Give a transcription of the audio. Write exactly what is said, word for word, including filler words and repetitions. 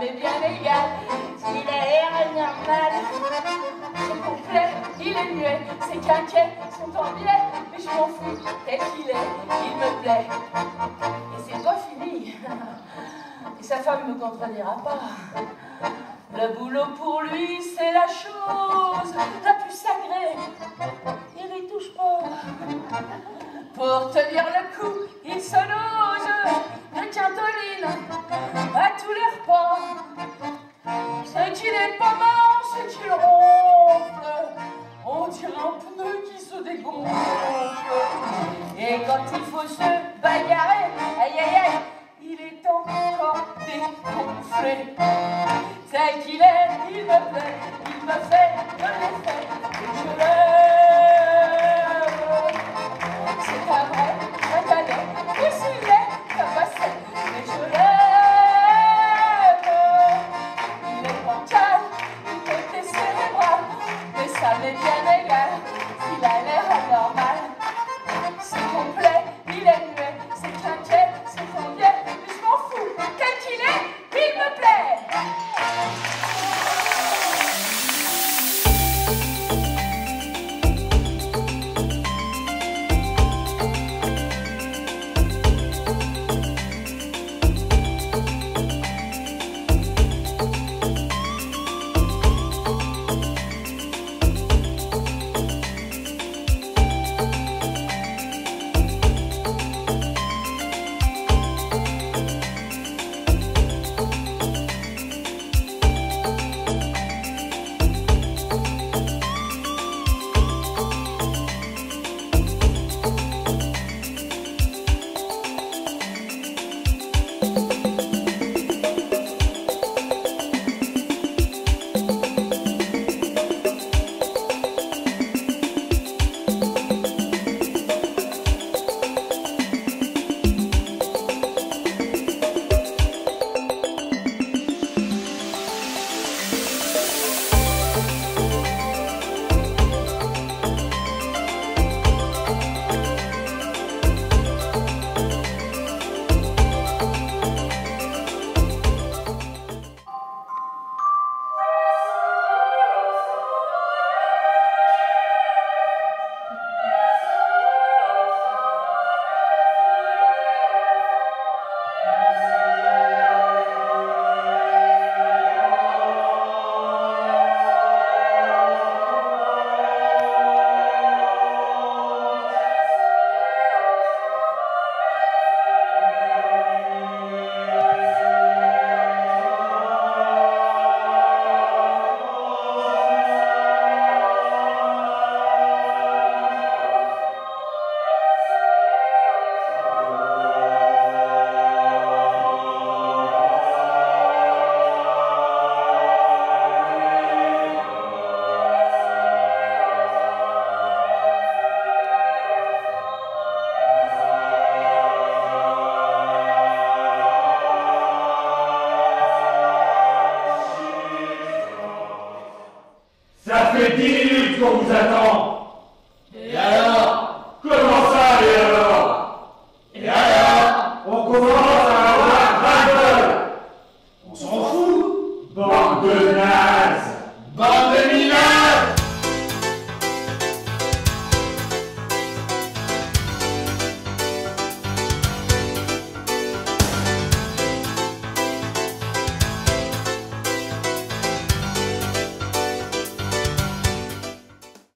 m'est bien égal. S'il a l'air normal, c'est complet, il est muet, ses quinquets sont en biais, mais je m'en fous, tel qu'il est, il me plaît. Et c'est pas fini, et sa femme me contredira pas. Le boulot pour lui, c'est la chose la plus sacrée. Il n'y touche pas. Pour tenir le coup, il se dose de quintoline à tous les repas. Ce qui n'est pas mort, c'est qu'il ronfle. On dirait un pneu qui se dégonfle. Et quand il faut se bagarrer, aïe aïe aïe, il est encore dégonflé. Tel qu'il est, il me plaît, il me fait de l'effet, et je le